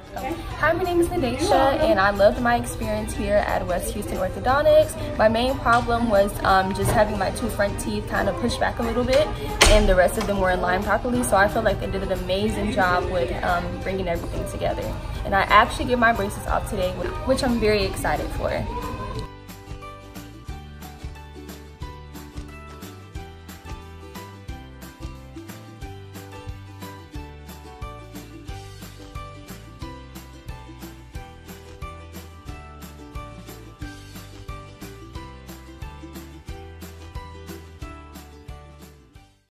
Hi, my name is Nadesha, and I loved my experience here at West Houston Orthodontics. My main problem was just having my two front teeth kind of pushed back a little bit, and the rest of them were in line properly. So I feel like they did an amazing job with bringing everything together. And I actually get my braces off today, which I'm very excited for.